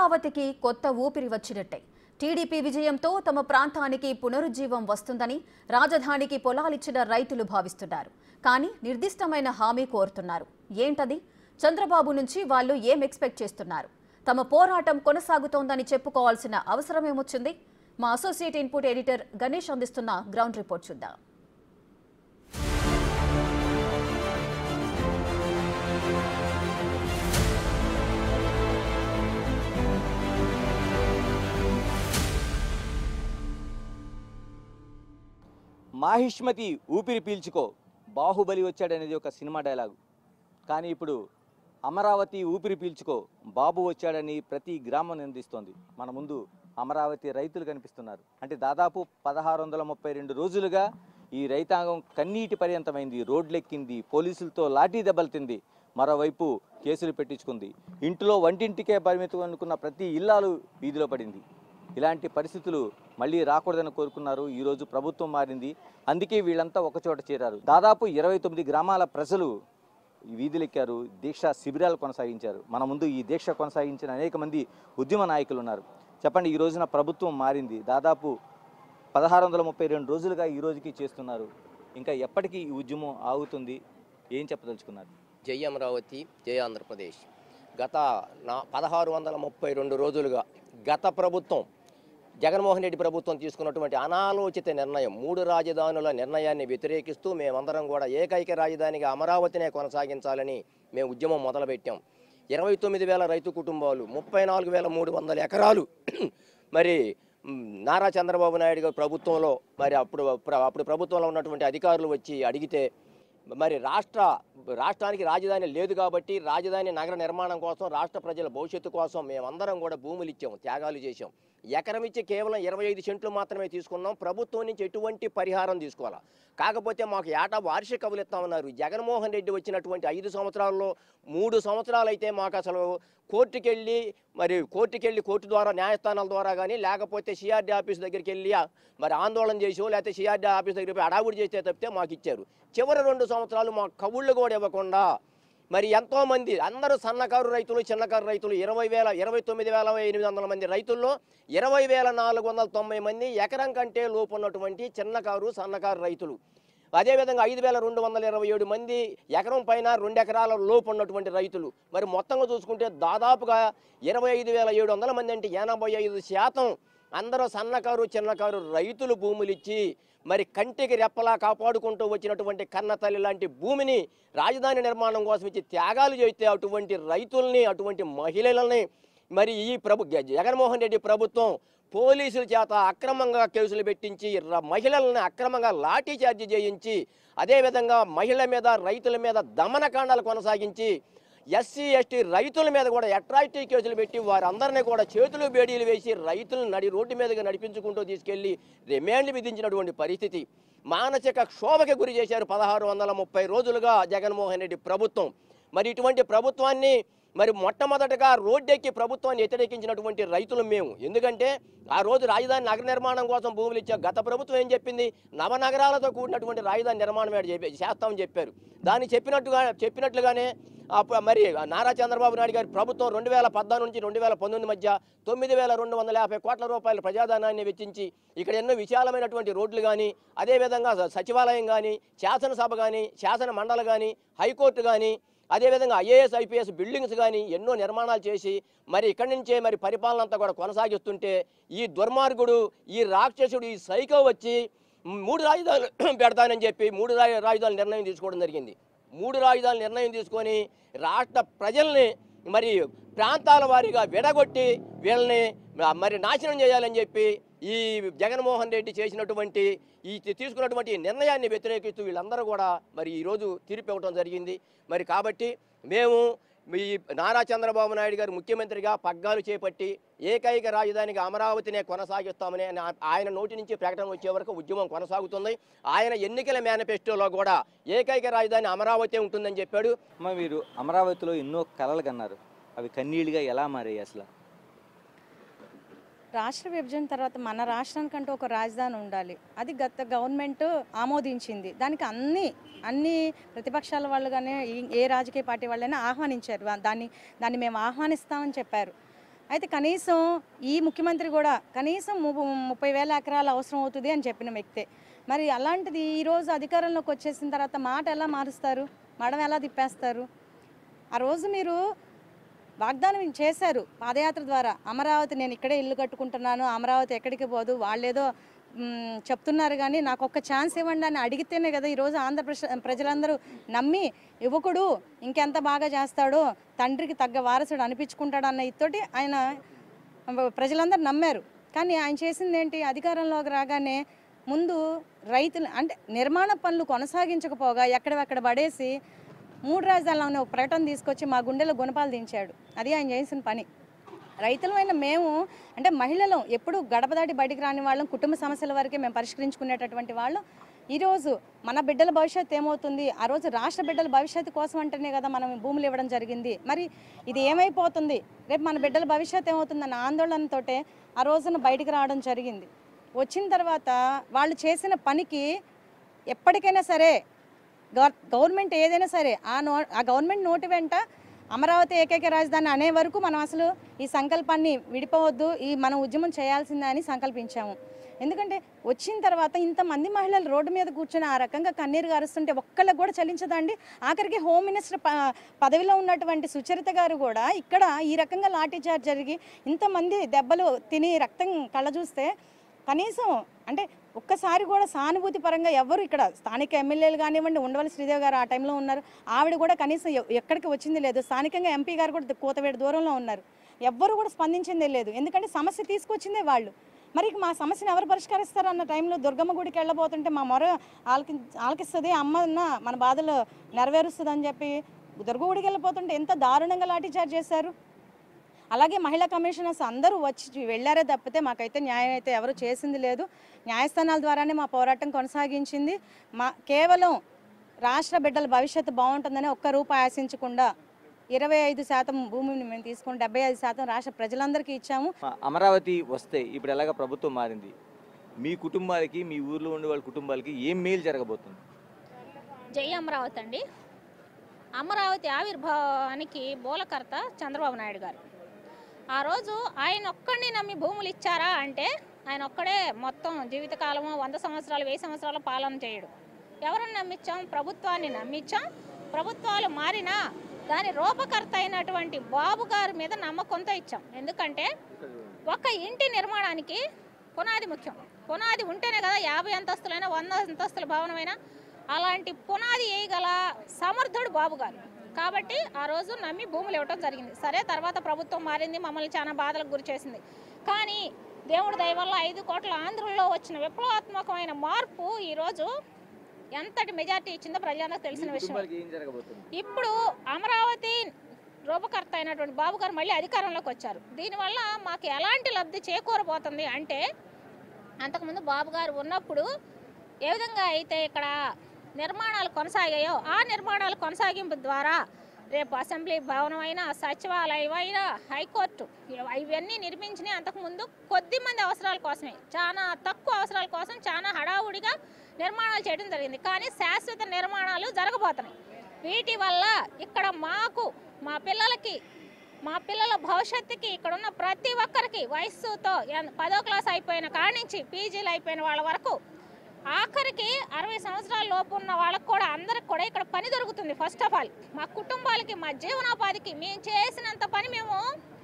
అమరావతికి కొత్త ఊపిరి వచ్చినట్టే. టీడీపీ విజయంతో తమ ప్రాంతానికి పునరుజ్జీవం వస్తుందని రాజధానికి పొలాలిచ్చిన రైతులు భావిస్తున్నారు. కానీ నిర్దిష్టమైన హామీ కోరుతున్నారు. ఏంటది? చంద్రబాబు నుంచి వాళ్ళు ఏం ఎక్స్పెక్ట్ చేస్తున్నారు? తమ పోరాటం కొనసాగుతోందని చెప్పుకోవాల్సిన అవసరమేమొచ్చింది? మా అసోసియేట్ ఇన్పుట్ ఎడిటర్ గణేష్ అందిస్తున్న గ్రౌండ్ రిపోర్ట్ చూద్దాం. మాహిష్మతి ఊపిరి పీల్చుకో, బాహుబలి వచ్చాడనేది ఒక సినిమా డైలాగు. కానీ ఇప్పుడు అమరావతి ఊపిరి పీల్చుకో, బాబు వచ్చాడని ప్రతి గ్రామం నిందిస్తోంది. మన ముందు అమరావతి రైతులు కనిపిస్తున్నారు. అంటే దాదాపు 1632 రోజులుగా ఈ రైతాంగం కన్నీటి పర్యంతమైంది. రోడ్లెక్కింది, పోలీసులతో లాఠీ దెబ్బలు తింది, మరోవైపు కేసులు పెట్టించుకుంది. ఇంట్లో వంటింటికే పరిమితం అనుకున్న ప్రతి ఇల్లాలు వీధిలో పడింది. ఇలాంటి పరిస్థితులు మళ్ళీ రాకూడదని కోరుకున్నారు. ఈరోజు ప్రభుత్వం మారింది, అందుకే వీళ్ళంతా ఒకచోట చేరారు. దాదాపు 29 గ్రామాల ప్రజలు వీధులెక్కారు, దీక్ష శిబిరాలు కొనసాగించారు. మన ముందు ఈ దీక్ష కొనసాగించిన అనేక మంది ఉద్యమ నాయకులు ఉన్నారు. చెప్పండి, ఈ రోజున ప్రభుత్వం మారింది, దాదాపు 1632 రోజులుగా ఈ రోజుకి చేస్తున్నారు. ఇంకా ఎప్పటికీ ఈ ఉద్యమం ఆగుతుంది? ఏం చెప్పదలుచుకున్నారు? జై అమరావతి, జై ఆంధ్రప్రదేశ్. గత 1632 రోజులుగా గత ప్రభుత్వం, జగన్మోహన్ రెడ్డి ప్రభుత్వం తీసుకున్నటువంటి అనాలోచిత నిర్ణయం, 3 రాజధానుల నిర్ణయాన్ని వ్యతిరేకిస్తూ మేమందరం కూడా ఏకైక రాజధానిగా అమరావతినే కొనసాగించాలని మేము ఉద్యమం మొదలుపెట్టాం. 29,000 రైతు కుటుంబాలు, 34,300 ఎకరాలు మరి నారా చంద్రబాబు నాయుడు గారి ప్రభుత్వంలో మరి అప్పుడు ప్రభుత్వంలో ఉన్నటువంటి అధికారులు వచ్చి అడిగితే మరి రాష్ట్రానికి రాజధాని లేదు కాబట్టి రాజధాని నగర నిర్మాణం కోసం, రాష్ట్ర ప్రజల భవిష్యత్తు కోసం మేమందరం కూడా భూములు ఇచ్చాం, త్యాగాలు చేశాం. ఎకరం ఇచ్చి కేవలం 25 సెంట్లు మాత్రమే తీసుకున్నాం. ప్రభుత్వం నుంచి ఎటువంటి పరిహారం తీసుకోవాలా. కాకపోతే మాకు ఏటా వార్షిక కవులు ఇస్తామన్నారు. జగన్మోహన్ రెడ్డి వచ్చినటువంటి 5 సంవత్సరాల్లో 3 సంవత్సరాలు అయితే మాకు అసలు కోర్టు ద్వారా, న్యాయస్థానాల ద్వారా కానీ, లేకపోతే సిఆర్డీ ఆఫీస్ దగ్గరికి వెళ్ళి మరి ఆందోళన చేసో, లేకపోతే సిఆర్డీ ఆఫీస్ దగ్గరికి పోయి అడావుడి చేస్తే తప్పితే మాకు ఇచ్చారు. చివరి 2 సంవత్సరాలు మాకు కవుళ్ళు కూడా ఇవ్వకుండా మరి ఎంతోమంది, అందరూ సన్నకారు రైతులు, చిన్నకారు రైతులు, 29,800 మంది రైతుల్లో 20,490 మంది ఎకరం కంటే లోపు ఉన్నటువంటి చిన్నకారు, సన్నకారు రైతులు. అదేవిధంగా 5,227 మంది ఎకరం పైన 2 ఎకరాల లోపు ఉన్నటువంటి రైతులు. మరి మొత్తంగా చూసుకుంటే దాదాపుగా 25,700 మంది, అంటే 85% అందరూ సన్నకారు, చిన్నకారు రైతులు భూములు ఇచ్చి మరి కంటికి రెప్పలా కాపాడుకుంటూ వచ్చినటువంటి కన్నతల్లి లాంటి భూమిని రాజధాని నిర్మాణం కోసం ఇచ్చి త్యాగాలు చేస్తే అటువంటి రైతుల్ని, అటువంటి మహిళలని మరి ఈ జగన్మోహన్ రెడ్డి ప్రభుత్వం పోలీసుల చేత అక్రమంగా కేసులు పెట్టించి మహిళలను అక్రమంగా లాఠీ చార్జీ చేయించి, అదేవిధంగా మహిళల మీద, రైతుల మీద దమనకాండాలు కొనసాగించి, ఎస్సీ ఎస్టీ రైతుల మీద కూడా అట్రాసిటీ కేసులు పెట్టి వారందరినీ కూడా చేతులు బేడీలు వేసి రైతులను రోడ్డు మీదుగా నడిపించుకుంటూ తీసుకెళ్లి రిమాండ్లు విధించినటువంటి పరిస్థితి. మానసిక క్షోభకి గురి చేశారు 1630 రోజులుగా జగన్మోహన్ రెడ్డి ప్రభుత్వం. మరి ఇటువంటి ప్రభుత్వాన్ని మరి మొట్టమొదటగా రోడ్డెక్కి ప్రభుత్వాన్ని వ్యతిరేకించినటువంటి రైతులు మేము. ఎందుకంటే ఆ రోజు రాజధాని నగర నిర్మాణం కోసం భూములు ఇచ్చా. గత ప్రభుత్వం ఏం చెప్పింది? నవనగరాలతో కూడినటువంటి రాజధాని నిర్మాణం చేస్తామని చెప్పారు. దాన్ని చెప్పినట్లుగానే మరి నారా చంద్రబాబు నాయుడు గారి ప్రభుత్వం 2014 నుంచి 2019 మధ్య 9,250 కోట్ల రూపాయల ప్రజాధనాన్ని వెచ్చించి ఇక్కడ ఎన్నో విశాలమైనటువంటి రోడ్లు కానీ, అదేవిధంగా సచివాలయం కానీ, శాసనసభ కానీ, శాసన మండలి కానీ, హైకోర్టు కానీ, అదేవిధంగా ఐఏఎస్ ఐపీఎస్ బిల్డింగ్స్ కానీ ఎన్నో నిర్మాణాలు చేసి మరి ఇక్కడి నుంచే మరి పరిపాలన అంతా కూడా కొనసాగిస్తుంటే ఈ దుర్మార్గుడు, ఈ రాక్షసుడు, ఈ సైకో వచ్చి 3 రాజధానులు పెడతానని చెప్పి 3 రాజధానుల నిర్ణయం తీసుకోవడం జరిగింది. 3 రాజధానుల నిర్ణయం తీసుకొని రాష్ట్ర ప్రజల్ని మరి ప్రాంతాల వారీగా విడగొట్టి వీళ్ళని మరి నాశనం చేయాలని చెప్పి ఈ జగన్మోహన్ రెడ్డి చేసినటువంటి తీసుకున్నటువంటి నిర్ణయాన్ని వ్యతిరేకిస్తూ వీళ్ళందరూ కూడా మరి ఈరోజు తీర్పు ఇవ్వడం జరిగింది. మరి కాబట్టి మేము ఈ నారా చంద్రబాబు నాయుడు గారు ముఖ్యమంత్రిగా పగ్గాలు చేపట్టి ఏకైక రాజధానిగా అమరావతినే కొనసాగిస్తామని ఆయన నోటి నుంచి ప్రకటన వచ్చే వరకు ఉద్యమం కొనసాగుతుంది. ఆయన ఎన్నికల మేనిఫెస్టోలో కూడా ఏకైక రాజధాని అమరావతి ఉంటుందని చెప్పాడు. మీరు అమరావతిలో ఎన్నో కలలు కన్నారు, అవి కన్నీళ్ళుగా ఎలా మారాయి? అసలు రాష్ట్ర విభజన తర్వాత మన రాష్ట్రానికంటూ ఒక రాజధాని ఉండాలి, అది గత గవర్నమెంట్ ఆమోదించింది. దానికి అన్ని ప్రతిపక్షాల వాళ్ళు కానీ ఏ రాజకీయ పార్టీ వాళ్ళైనా ఆహ్వానించారు. దాన్ని మేము ఆహ్వానిస్తామని చెప్పారు. అయితే కనీసం ఈ ముఖ్యమంత్రి కూడా కనీసం 30,000 ఎకరాలు అవసరం అవుతుంది అని చెప్పిన వ్యక్తే. మరి అలాంటిది ఈరోజు అధికారంలోకి వచ్చేసిన తర్వాత మాట ఎలా మారుస్తారు, మడం ఎలా తిప్పేస్తారు? ఆ రోజు మీరు వాగ్దానం చేశారు పాదయాత్ర ద్వారా, అమరావతి నేను ఇక్కడే ఇల్లు కట్టుకుంటున్నాను, అమరావతి ఎక్కడికి పోదు, వాళ్ళేదో చెప్తున్నారు కానీ నాకు ఒక్క ఛాన్స్ ఇవ్వండి అని అడిగితేనే కదా ఈరోజు ప్రజలందరూ నమ్మి యువకుడు ఇంకెంత బాగా చేస్తాడో, తండ్రికి తగ్గ వారసుడు అనిపించుకుంటాడు అన్న ఇతోటి ఆయన ప్రజలందరూ నమ్మారు. కానీ ఆయన చేసింది ఏంటి? అధికారంలోకి రాగానే ముందు రైతులు అంటే నిర్మాణ పనులు కొనసాగించకపోగా ఎక్కడెక్కడ పడేసి 3 రాజధానులను ఒక ప్రకటన తీసుకొచ్చి మా గుండెలో గుణపాలు దించాడు. అది ఆయన చేసిన పని. రైతులమైన మేము అంటే మహిళలు ఎప్పుడు గడప దాటి బయటికి రాని వాళ్ళం, కుటుంబ సమస్యల వరకే మేము పరిష్కరించుకునేటటువంటి వాళ్ళం. ఈరోజు మన బిడ్డల భవిష్యత్తు ఏమవుతుంది? ఆ రోజు రాష్ట్ర బిడ్డల భవిష్యత్తు కోసం అంటేనే కదా మనం భూములు ఇవ్వడం జరిగింది. మరి ఇది ఏమైపోతుంది, రేపు మన బిడ్డల భవిష్యత్తు ఏమవుతుందన్న ఆందోళనతోటే ఆ రోజున బయటికి రావడం జరిగింది. వచ్చిన తర్వాత వాళ్ళు చేసిన పనికి ఎప్పటికైనా సరే గవర్నమెంట్ ఏదైనా సరే ఆ గవర్నమెంట్ నోటి వెంట అమరావతి ఏకైక రాజధాని అనే వరకు మనం అసలు ఈ సంకల్పాన్ని విడిపోవద్దు, మనం ఉద్యమం చేయాల్సిందే అని సంకల్పించాము. ఎందుకంటే వచ్చిన తర్వాత ఇంతమంది మహిళలు రోడ్డు మీద కూర్చొని ఆ రకంగా కన్నీరు గారుస్తుంటే ఒక్కళ్ళకి కూడా చలించదండి. ఆఖరికి హోమ్ మినిస్టర్ పదవిలో ఉన్నటువంటి సుచరిత గారు కూడా ఇక్కడ ఈ రకంగా లాఠీచార్జ్ జరిగి ఇంతమంది దెబ్బలు తిని రక్తం కళ్ళ చూస్తే కనీసం అంటే ఒక్కసారి కూడా సానుభూతి పరంగా ఎవరు ఇక్కడ స్థానిక ఎమ్మెల్యేలు కానివ్వండి, ఉండవల్లి శ్రీదేవి గారు ఆ టైంలో ఉన్నారు, ఆవిడ కూడా కనీసం ఎక్కడికి వచ్చింది లేదు. స్థానికంగా ఎంపీ గారు కూడా కూతవేడు దూరంలో ఉన్నారు, ఎవ్వరు కూడా స్పందించిందే లేదు. ఎందుకంటే సమస్య తీసుకొచ్చిందే వాళ్ళు. మరి మా సమస్యను ఎవరు పరిష్కరిస్తారు అన్న టైంలో దుర్గమ్మ గుడికి వెళ్ళబోతుంటే మా మొర ఆలకిస్తుంది అమ్మ మన బాధలు నెరవేరుస్తుంది అని చెప్పి దుర్గ గుడికి వెళ్ళిపోతుంటే ఎంత దారుణంగా లాఠీచార్జ్ చేశారు. అలాగే మహిళా కమిషనర్స్ అందరూ వచ్చి వెళ్ళారే తప్పితే మాకైతే న్యాయం అయితే ఎవరు చేసింది లేదు. న్యాయస్థానాల ద్వారానే మా పోరాటం కొనసాగించింది. కేవలం రాష్ట్ర బిడ్డల భవిష్యత్తు బాగుంటుందని ఒక్క రూపాయి ఆశించకుండా 25% భూమిని మేము తీసుకుని 75% రాష్ట్ర ప్రజలందరికీ ఇచ్చాము. అమరావతి వస్తే ఇప్పుడు ఎలాగ ప్రభుత్వం మారింది, మీ కుటుంబాలకి మీ ఊర్లో ఉండే వాళ్ళ కుటుంబాలకి ఏం మేలు జరగబోతుంది? జై అమరావతి అండి. అమరావతి ఆవిర్భావానికి మూలకర్త చంద్రబాబు నాయుడు గారు. ఆ రోజు ఆయన ఒక్కడిని నమ్మి భూములు ఇచ్చారా అంటే ఆయన ఒక్కడే మొత్తం జీవితకాలము 100 సంవత్సరాలు 1000 సంవత్సరాల పాలన చేయడు. ఎవరిని నమ్మించాం? ప్రభుత్వాన్ని నమ్మించాం. ప్రభుత్వాలు మారినా దాని రూపకర్త అయినటువంటి బాబు గారి మీద నమ్మకంతో ఇచ్చాం. ఎందుకంటే ఒక ఇంటి నిర్మాణానికి పునాది ముఖ్యం. పునాది ఉంటేనే కదా 50 అంతస్తులైనా 100 అంతస్తుల భవనమైనా అలాంటి పునాది వేయగల సమర్థుడు బాబు గారు. కాబట్టి ఆ రోజు నమ్మి భూములు ఇవ్వటం జరిగింది. సరే, తర్వాత ప్రభుత్వం మారింది, మమ్మల్ని చాలా బాధలకు గురి చేసింది. కానీ దేవుడి దయ వల్ల 5 కోట్ల ఆంధ్రుల్లో వచ్చిన విప్లవాత్మకమైన మార్పు ఈరోజు ఎంతటి మెజార్టీ ఇచ్చిందో ప్రజలందరికీ తెలిసిన విషయం. ఇప్పుడు అమరావతి రూపకర్త అయినటువంటి బాబు గారు మళ్ళీ అధికారంలోకి వచ్చారు. దీనివల్ల మాకు ఎలాంటి లబ్ధి చేకూరబోతుంది అంటే, అంతకుముందు బాబు గారు ఉన్నప్పుడు ఏ విధంగా అయితే ఇక్కడ నిర్మాణాలు కొనసాగాయో ఆ నిర్మాణాల కొనసాగింపు ద్వారా రేపు అసెంబ్లీ భవనం అయినా, సచివాలయం అయినా, హైకోర్టు ఇవన్నీ నిర్మించినాయి అంతకుముందు కొద్ది మంది అవసరాల కోసమే, చాలా తక్కువ అవసరాల కోసం చాలా హడావుడిగా నిర్మాణాలు చేయడం జరిగింది. కానీ శాశ్వత నిర్మాణాలు జరగబోతున్నాయి. వీటి వల్ల ఇక్కడ మాకు, మా పిల్లలకి, మా పిల్లల భవిష్యత్తుకి ఇక్కడ ఉన్న ప్రతి ఒక్కరికి వయస్సుతో 10వ క్లాస్ అయిపోయిన కాడి నుంచి పీజీలు అయిపోయిన వాళ్ళ వరకు ఆఖరికి 60 సంవత్సరాల లోపు ఉన్న వాళ్ళకు కూడా అందరికి కూడా ఇక్కడ పని దొరుకుతుంది. ఫస్ట్ ఆఫ్ ఆల్ మా కుటుంబాలకి, మా జీవనోపాధికి మేము చేసినంత పని, మేము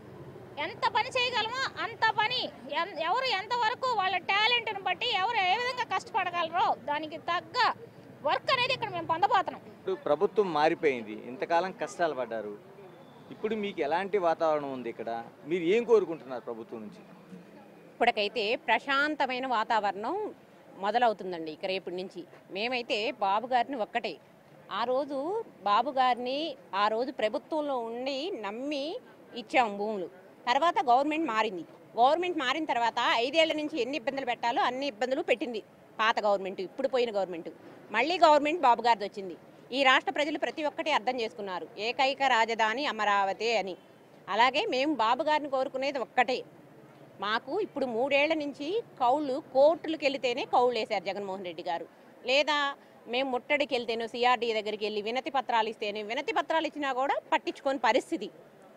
ఎంత పని చేయగలమో అంత పని, ఎవరు ఎంతవరకు వాళ్ళ టాలెంట్ని బట్టి ఎవరు ఏ విధంగా కష్టపడగలరో దానికి తగ్గ వర్క్ అనేది ఇక్కడ మేము పొందబోతున్నాం. ఇప్పుడు ప్రభుత్వం మారిపోయింది, ఇంతకాలం కష్టాలు పడ్డారు, ఇప్పుడు మీకు ఎలాంటి వాతావరణం ఉంది ఇక్కడ? మీరు ఏం కోరుకుంటున్నారు ప్రభుత్వం నుంచి? ఇప్పటికైతే ప్రశాంతమైన వాతావరణం మొదలవుతుందండి ఇక రేపటి నుంచి. మేమైతే బాబు గారిని ఒక్కటే, ఆ రోజు బాబు గారిని ఆ రోజు ప్రభుత్వంలో ఉండి నమ్మి ఇచ్చాము భూములు. తర్వాత గవర్నమెంట్ మారింది. గవర్నమెంట్ మారిన తర్వాత 5 ఏళ్ల నుంచి ఎన్ని ఇబ్బందులు పెట్టాలో అన్ని ఇబ్బందులు పెట్టింది పాత గవర్నమెంట్. ఇప్పుడు పోయిన గవర్నమెంట్, మళ్ళీ గవర్నమెంట్ బాబు గారిది వచ్చింది. ఈ రాష్ట్ర ప్రజలు ప్రతి ఒక్కటి అర్థం చేసుకున్నారు, ఏకైక రాజధాని అమరావతి అని. అలాగే మేము బాబు గారిని కోరుకునేది ఒక్కటే, మాకు ఇప్పుడు 3 ఏళ్ల నుంచి కోర్టులకు వెళితేనే కౌళ్ళు వేశారు జగన్మోహన్ రెడ్డి గారు. లేదా మేము ముట్టడికి వెళ్తేనో సిఆర్డీ దగ్గరికి వెళ్ళి వినతి పత్రాలు ఇస్తేనే, వినతి పత్రాలు ఇచ్చినా కూడా పట్టించుకోని పరిస్థితి.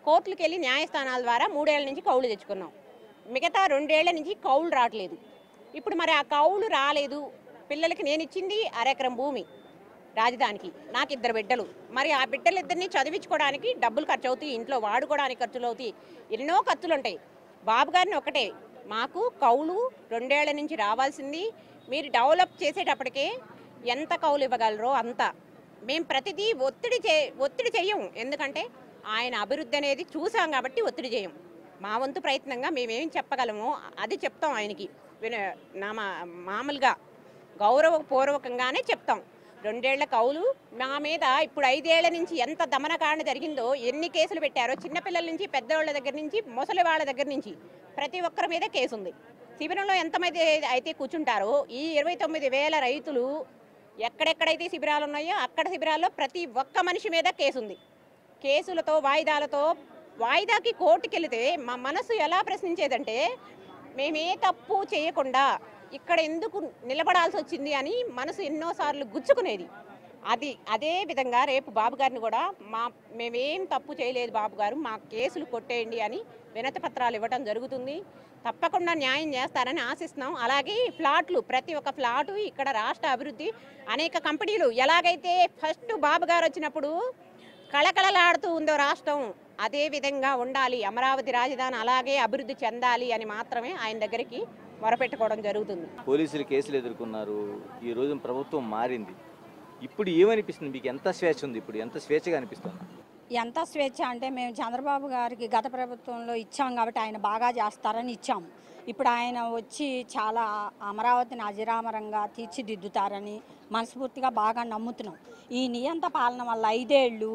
కోర్టులకు వెళ్ళి న్యాయస్థానాల ద్వారా 3 ఏళ్ల నుంచి కౌలు తెచ్చుకున్నాం. మిగతా 2 ఏళ్ల నుంచి కౌలు రావట్లేదు. ఇప్పుడు మరి ఆ కౌలు రాలేదు. పిల్లలకి నేను ఇచ్చింది 1/2 ఎకరం భూమి రాజధానికి, నాకు 2 బిడ్డలు. మరి ఆ బిడ్డలిద్దరిని చదివించుకోవడానికి డబ్బులు ఖర్చు అవుతాయి, ఇంట్లో వాడుకోవడానికి ఖర్చులు అవుతాయి, ఎన్నో ఖర్చులు ఉంటాయి. బాబు గారిని ఒకటే, మాకు కౌలు 2 ఏళ్ల నుంచి రావాల్సింది. మీరు డెవలప్ చేసేటప్పటికే ఎంత కౌలు ఇవ్వగలరో అంత. మేము ప్రతిదీ ఒత్తిడి చెయ్యం, ఎందుకంటే ఆయన అభివృద్ధి అనేది చూసాం కాబట్టి ఒత్తిడి చేయం. మా వంతు ప్రయత్నంగా మేమేం చెప్పగలమో అది చెప్తాం ఆయనకి. మామూలుగా గౌరవపూర్వకంగానే చెప్తాం. 2 ఏళ్ల కౌలు మా మీద ఇప్పుడు 5 ఏళ్ల నుంచి ఎంత దమనకాండ జరిగిందో, ఎన్ని కేసులు పెట్టారో, చిన్నపిల్లల నుంచి పెద్దవాళ్ళ దగ్గర నుంచి ముసలి వాళ్ళ దగ్గర నుంచి ప్రతి ఒక్కరి మీద కేసు ఉంది. శిబిరంలో ఎంతమంది అయితే కూర్చుంటారో ఈ 29,000 రైతులు ఎక్కడెక్కడైతే శిబిరాలు ఉన్నాయో అక్కడ శిబిరాల్లో ప్రతి ఒక్క మనిషి మీద కేసు ఉంది. కేసులతో వాయిదాకి కోర్టుకి వెళితే మా మనసు ఎలా ప్రశ్నించేదంటే, మేమే తప్పు చేయకుండా ఇక్కడ ఎందుకు నిలబడాల్సి వచ్చింది అని మనసు ఎన్నోసార్లు గుచ్చుకునేది. అదే విధంగా రేపు బాబు గారిని కూడా మేమేం తప్పు చేయలేదు బాబు గారు, మా కేసులు కొట్టేయండి అని వినతి పత్రాలు ఇవ్వడం జరుగుతుంది. తప్పకుండా న్యాయం చేస్తారని ఆశిస్తున్నాం. అలాగే ఫ్లాట్లు, ప్రతి ఒక్క ఫ్లాటు ఇక్కడ రాష్ట్ర అభివృద్ధి, అనేక కంపెనీలు ఎలాగైతే ఫస్ట్ బాబు గారు వచ్చినప్పుడు కళకళలాడుతూ ఉందో రాష్ట్రం, అదే విధంగా ఉండాలి, అమరావతి రాజధాని అలాగే అభివృద్ధి చెందాలి అని మాత్రమే ఆయన దగ్గరికి మొరపెట్టుకోవడం జరుగుతుంది. పోలీసులు కేసులు ఎదుర్కొన్నారు, ఈ రోజు ప్రభుత్వం మారింది. ఇప్పుడు ఏమనిపిస్తుంది మీకు? ఎంత స్వేచ్ఛ ఉంది? ఇప్పుడు ఎంత స్వేచ్ఛగా అనిపిస్తుంది? ఎంత స్వేచ్ఛ అంటే, మేము చంద్రబాబు గారికి గత ప్రభుత్వంలో ఇచ్చాం కాబట్టి ఆయన బాగా చేస్తారని ఇచ్చాము. ఇప్పుడు ఆయన వచ్చి చాలా అమరావతిని అజరామరంగా తీర్చిదిద్దుతారని మనస్ఫూర్తిగా బాగా నమ్ముతున్నాం. ఈ నియంత పాలన వల్ల 5 ఏళ్ళు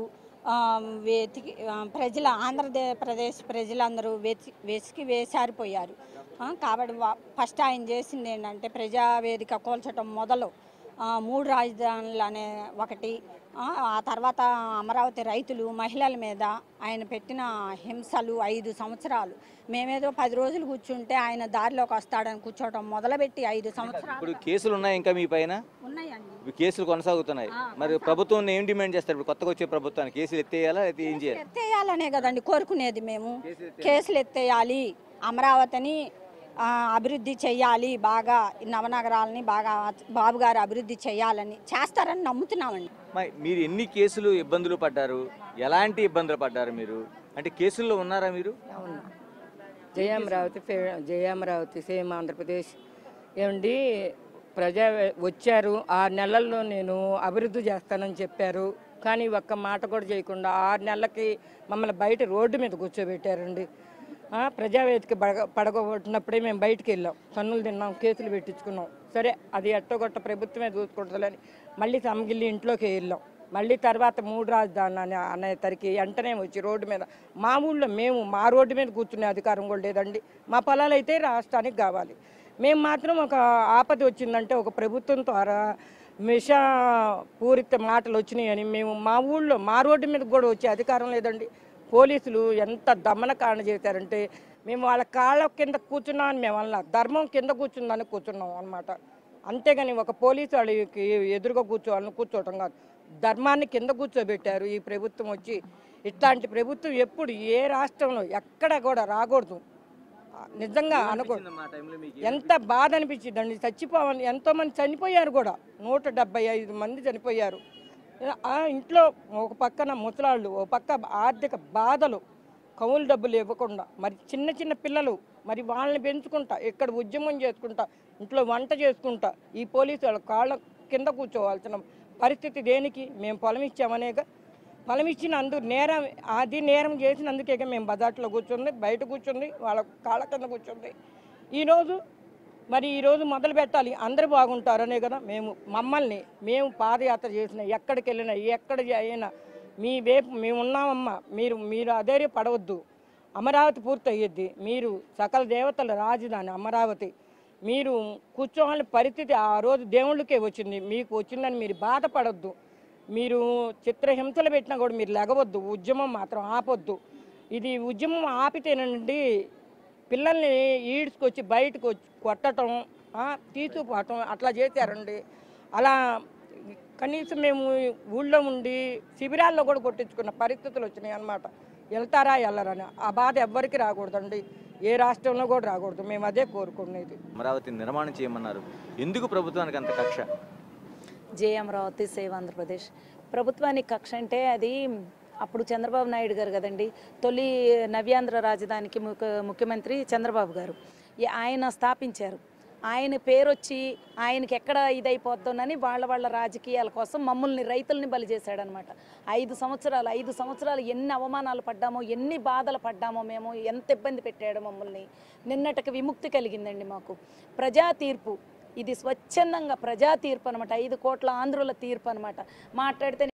ఆంధ్రప్రదేశ్ ప్రజలందరూ వెసికి వేసారిపోయారు. కాబట్టి ఫస్ట్ ఆయన చేసింది ఏంటంటే, ప్రజావేదిక కూల్చడం మొదలు 3 రాజధానులు అనే ఒకటి, ఆ తర్వాత అమరావతి రైతులు మహిళల మీద ఆయన పెట్టిన హింసలు 5 సంవత్సరాలు. మేమేదో 10 రోజులు కూర్చుంటే ఆయన దారిలోకి వస్తాడని కూర్చోవడం మొదలుపెట్టి 5 సంవత్సరాలు. ఇప్పుడు కేసులు ఉన్నాయి ఇంకా మీ పైన? ఉన్నాయండి, కేసులు కొనసాగుతున్నాయి. మరి ప్రభుత్వం ఏం డిమాండ్ చేస్తారు? ఇప్పుడు కొత్తగా వచ్చే ప్రభుత్వానికి కేసులు ఎత్తేయాలా, ఏం చేయాలి? ఎత్తేయాలనే కదండి కోరుకునేది మేము. కేసులు ఎత్తేయాలి, అమరావతిని అభివృద్ధి చెయ్యాలి, బాగా నవనగరాలని బాగా బాబు గారు అభివృద్ధి చేయాలని చేస్తారని నమ్ముతున్నామండి. మీరు ఎన్ని కేసులు ఇబ్బందులు పడ్డారు? ఎలాంటి ఇబ్బందులు పడ్డారు మీరు? అంటే కేసుల్లో ఉన్నారా మీరు? అవును, జయమరావతి సేమ్ ఆంధ్రప్రదేశ్ ఏమండి. వచ్చారు 6 నెలల్లో నేను అభివృద్ధి చేస్తానని చెప్పారు, కానీ ఒక్క మాట కూడా చేయకుండా 6 నెలలకి మమ్మల్ని బయట రోడ్డు మీద కూర్చోబెట్టారండి. ప్రజావేదిక పడగొట్టినప్పుడే మేము బయటికి వెళ్ళాం, తన్నులు తిన్నాం, కేసులు పెట్టించుకున్నాం. సరే, అది ఎట్టగొట్ట ప్రభుత్వమే చూసుకుంటుందని మళ్ళీ సమ్మగిల్లి ఇంట్లోకి వెళ్ళాం. మళ్ళీ తర్వాత 3 రాజధానులు అనేసరికి వెంటనే వచ్చి రోడ్డు మీద మా ఊళ్ళో మా రోడ్డు మీద కూర్చునే అధికారం కూడా లేదండి. మా పొలాలు అయితే రాష్ట్రానికి కావాలి. మేము మాత్రం ఒక ఆపద వచ్చిందంటే ఒక ప్రభుత్వం ద్వారా విషపూరిత మాటలు వచ్చినాయని మేము మా ఊళ్ళో మా రోడ్డు మీద కూడా వచ్చే అధికారం లేదండి. పోలీసులు ఎంత దమనకాండ చేశారంటే, మేము వాళ్ళ కాళ్ళ కింద కూర్చున్నామని మేము అలా ధర్మం కింద కూర్చుందని కూర్చున్నాం అనమాట. అంతేగాని ఒక పోలీసు వాళ్ళకి ఎదురుగా కూర్చోవటం కాదు, ధర్మాన్ని కింద కూర్చోబెట్టారు ఈ ప్రభుత్వం వచ్చి. ఇట్లాంటి ప్రభుత్వం ఎప్పుడు ఏ రాష్ట్రంలో ఎక్కడ కూడా రాకూడదు. నిజంగా అనకూడదు. ఎంత బాధ అనిపించిందండి. చచ్చిపోవాలి, ఎంతోమంది చనిపోయారు కూడా, 175 మంది చనిపోయారు. ఇంట్లో ఒక పక్కన ముసలాళ్ళు, ఒక పక్క ఆర్థిక బాధలు, కౌలు డబ్బులు ఇవ్వకుండా, మరి చిన్న చిన్న పిల్లలు, మరి వాళ్ళని పెంచుకుంటా, ఇక్కడ ఉద్యమం చేసుకుంటా, ఇంట్లో వంట చేసుకుంటా, ఈ పోలీసు వాళ్ళ కాళ్ళ కింద కూర్చోవాల్సిన పరిస్థితి దేనికి? మేము పొలం ఇచ్చామనేగా. పొలం ఇచ్చినందుకు నేరం చేసినందుకే మేము బజార్లో కూర్చుంది, బయట కూర్చుంది, వాళ్ళ కాళ్ళ కింద కూర్చుంది. ఈరోజు మొదలు పెట్టాలి, అందరూ బాగుంటారనే కదా. మమ్మల్ని పాదయాత్ర చేసిన, ఎక్కడికి వెళ్ళినా ఎక్కడ అయినా మేము ఉన్నామమ్మా, మీరు అధైర్య పడవద్దు, అమరావతి పూర్తి అయ్యిద్ది, మీరు సకల దేవతల రాజధాని అమరావతి, మీరు కూర్చోవాలని పరిస్థితి ఆ రోజు దేవుళ్ళకే వచ్చింది, మీకు వచ్చిందని మీరు బాధపడొద్దు, మీరు చిత్రహింసలు పెట్టినా కూడా మీరు లెగవద్దు, ఉద్యమం మాత్రం ఆపొద్దు. ఇది ఉద్యమం ఆపితేనండి పిల్లల్ని ఈడ్చుకొచ్చి బయటకు వచ్చి కొట్టడం, తీసుకుపోవటం అట్లా చేశారండి. అలా కనీసం మేము ఊళ్ళో ఉండి శిబిరాల్లో కూడా కొట్టించుకున్న పరిస్థితులు వచ్చినాయి అన్నమాట. వెళ్తారా వెళ్ళరని ఆ బాధ ఎవ్వరికి రాకూడదండి, ఏ రాష్ట్రంలో కూడా రాకూడదు. మేము అదే కోరుకునేది. అమరావతి నిర్మాణం చేయమన్నారు, ఎందుకు ప్రభుత్వానికి అంత కక్ష? జై అమరావతి సేవ్ ఆంధ్రప్రదేశ్. ప్రభుత్వానికి కక్ష అంటే అది అప్పుడు చంద్రబాబు నాయుడు గారు కదండి, తొలి నవ్యాంధ్ర రాజధానికి ముఖ్యమంత్రి చంద్రబాబు గారు ఆయన స్థాపించారు. ఆయన పేరు వచ్చి ఆయనకి ఎక్కడ ఇదైపోతుందని వాళ్ళ రాజకీయాల కోసం మమ్మల్ని రైతుల్ని బలి చేశాడనమాట. 5 సంవత్సరాలు ఎన్ని అవమానాలు పడ్డామో, ఎన్ని బాధలు పడ్డామో, మేము ఎంత ఇబ్బంది పెట్టాడో మమ్మల్ని. నిన్నటికి విముక్తి కలిగిందండి మాకు. ప్రజా తీర్పు ఇది స్వచ్ఛందంగా ప్రజా తీర్పు అనమాట, 5 కోట్ల ఆంధ్రుల తీర్పు అనమాట. మాట్లాడితే